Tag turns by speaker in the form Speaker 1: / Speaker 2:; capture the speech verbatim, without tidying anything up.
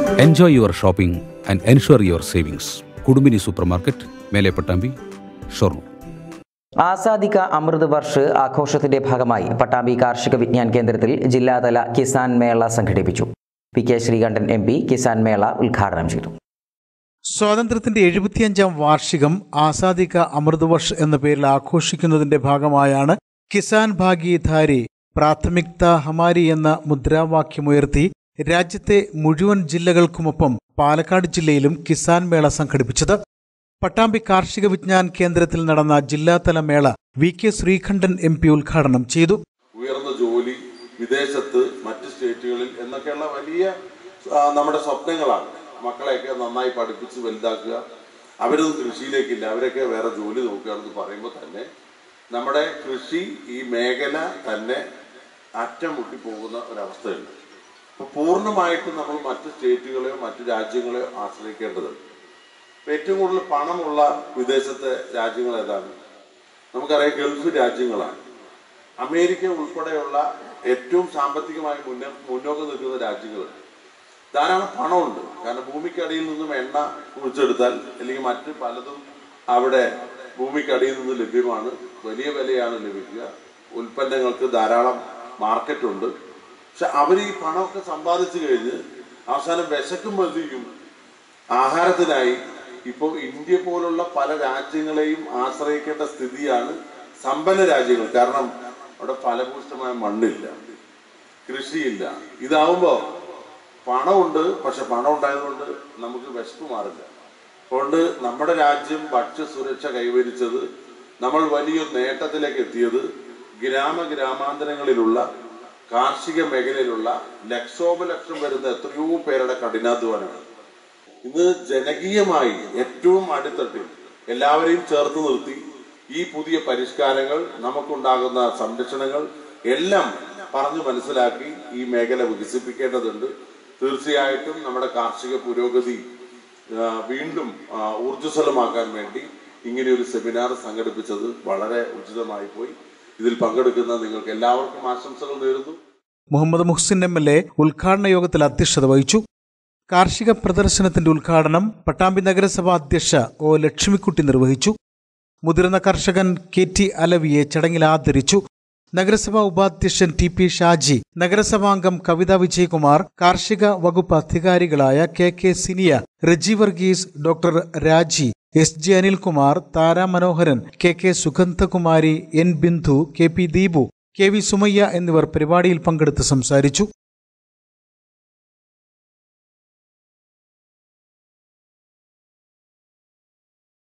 Speaker 1: Enjoy your shopping and ensure your savings. Kudumini Supermarket, Mele Patambi, Shornu.
Speaker 2: Azadi കാ അമൃത് വർഷ് ആഘോഷത്തിന്റെ ഭാഗമായി പട്ടാമ്പി കാർഷിക വിജ്ഞാൻ കേന്ദ്രത്തിൽ ജില്ലാതല കിസാൻ മേള സംഘടിപ്പിച്ചു. P K Sreekandan M P കിസാൻ മേള ഉദ്ഘാടനം ചെയ്തു.
Speaker 3: സ്വാതന്ത്ര്യത്തിന്റെ എഴുപത്തിയഞ്ചാം വാർഷികം ആസാദി കാ അമൃത് വർഷ് എന്ന പേരിൽ ആഘോഷിക്കുന്നതിന്റെ ഭാഗമായാണ് കിസാൻ ഭാഗീധാരി പ്രാഥമിക്ത ഹമാരി എന്ന മുദ്രാവാക്യമുയർത്തി രാജ്യത്തെ മുഴുവൻ ജില്ലകൾക്കുമൊപ്പം പാലക്കാട് ജില്ലയിലും കിസാൻ മേള സംഘടിപ്പിച്ചത്. പട്ടാമ്പി കാർഷിക വിജ്ഞാൻ കേന്ദ്രത്തിൽ നടന്ന ജില്ലാതല മേള V K Sreekandan M P ഉദ്ഘാടനം ചെയ്തു.
Speaker 4: ഉയർന്ന ജോലി വിദേശത്ത് മറ്റ് സ്റ്റേറ്റുകളിൽ എന്നൊക്കെയുള്ള വലിയ നമ്മുടെ സ്വപ്നങ്ങളാണ്. മക്കളെയൊക്കെ നന്നായി പഠിപ്പിച്ച് വലുതാക്കുക. അവരൊന്നും കൃഷിയിലേക്കില്ല, അവരൊക്കെ വേറെ ജോലി നോക്കുകയാണെന്ന് പറയുമ്പോൾ തന്നെ നമ്മുടെ കൃഷി ഈ മേഖല തന്നെ അറ്റം മുട്ടിപ്പോകുന്ന ഒരവസ്ഥയുണ്ട്. അപ്പോൾ പൂർണ്ണമായിട്ടും നമ്മൾ മറ്റ് സ്റ്റേറ്റുകളെയോ മറ്റു രാജ്യങ്ങളെയോ ആശ്രയിക്കേണ്ടതുണ്ട്. ഏറ്റവും കൂടുതൽ പണമുള്ള വിദേശത്തെ രാജ്യങ്ങൾ ഏതാണ്? നമുക്കറിയാം, ഗൾഫ് രാജ്യങ്ങളാണ്. അമേരിക്ക ഉൾപ്പെടെയുള്ള ഏറ്റവും സാമ്പത്തികമായി മുന്നേ മുന്നോക്കം നിൽക്കുന്ന രാജ്യങ്ങളുണ്ട്. ധാരാളം പണമുണ്ട്. കാരണം ഭൂമിക്കടിയിൽ നിന്നും എണ്ണ കുഴിച്ചെടുത്താൽ അല്ലെങ്കിൽ മറ്റ് പലതും അവിടെ ഭൂമിക്കടിയിൽ നിന്ന് ലഭ്യമാണ്. വലിയ വിലയാണ് ലഭിക്കുക. ഉൽപ്പന്നങ്ങൾക്ക് ധാരാളം മാർക്കറ്റുണ്ട്. പക്ഷെ അവർ ഈ പണമൊക്കെ സമ്പാദിച്ചു കഴിഞ്ഞ് അവസാനം വിശക്കുമ്പോഴത്തേക്കും ആഹാരത്തിനായി ഇപ്പോൾ ഇന്ത്യ പോലുള്ള പല രാജ്യങ്ങളെയും ആശ്രയിക്കേണ്ട സ്ഥിതിയാണ് സമ്പന്ന രാജ്യങ്ങൾ. കാരണം അവിടെ ഫലഭൂഷ്ടമായ മണ്ണില്ല, കൃഷിയില്ല. ഇതാവുമ്പോൾ പണമുണ്ട്, പക്ഷെ പണം ഉണ്ടായതുകൊണ്ട് നമുക്ക് വിശപ്പ് മാറില്ല. അതുകൊണ്ട് നമ്മുടെ രാജ്യം ഭക്ഷ്യസുരക്ഷ കൈവരിച്ചത്, നമ്മൾ വലിയൊരു നേട്ടത്തിലേക്ക് എത്തിയത് ഗ്രാമ ഗ്രാമാന്തരങ്ങളിലുള്ള കാർഷിക മേഖലയിലുള്ള ലക്ഷോപലക്ഷം വരുന്ന എത്രയോ പേരുടെ കഠിനാധ്വാനമാണ്. ഇന്ന് ജനകീയമായി ഏറ്റവും അടിത്തട്ടിൽ എല്ലാവരെയും ചേർത്ത് നിർത്തി ഈ പുതിയ പരിഷ്കാരങ്ങൾ, നമുക്കുണ്ടാകുന്ന സംരക്ഷണങ്ങൾ എല്ലാം പറഞ്ഞു മനസ്സിലാക്കി ഈ മേഖല വികസിപ്പിക്കേണ്ടതുണ്ട്. തീർച്ചയായിട്ടും നമ്മുടെ കാർഷിക പുരോഗതി വീണ്ടും ഊർജ്ജസ്വലമാക്കാൻ വേണ്ടി ഇങ്ങനെയൊരു സെമിനാർ സംഘടിപ്പിച്ചത് വളരെ ഉചിതമായി പോയി. ഇതിൽ പങ്കെടുക്കുന്ന നിങ്ങൾക്ക് എല്ലാവർക്കും ആശംസകൾ നേരുന്നു.
Speaker 3: Muhammad Muhsin M L A ഉദ്ഘാടന യോഗത്തിൽ അധ്യക്ഷത വഹിച്ചു. കാർഷിക പ്രദർശനത്തിന്റെ ഉദ്ഘാടനം പട്ടാമ്പി നഗരസഭാ അധ്യക്ഷ ഒ ലക്ഷ്മിക്കുട്ടി നിർവഹിച്ചു. മുതിർന്ന കർഷകൻ കെ ടി അലവിയെ ചടങ്ങിൽ ആദരിച്ചു. നഗരസഭാ ഉപാധ്യക്ഷൻ ടി പി ഷാജി, നഗരസഭാംഗം കവിത വിജയകുമാർ, കാർഷിക വകുപ്പ് അധികാരികളായ K K Siniya, Reji Varghese, doctor Raji, S G Anilkumar, Thara Manoharan, K K Sugandhakumari, N Bindu, K P Deepu, K V Sumayya എന്നിവർ പരിപാടിയിൽ പങ്കെടുത്ത് സംസാരിച്ചു.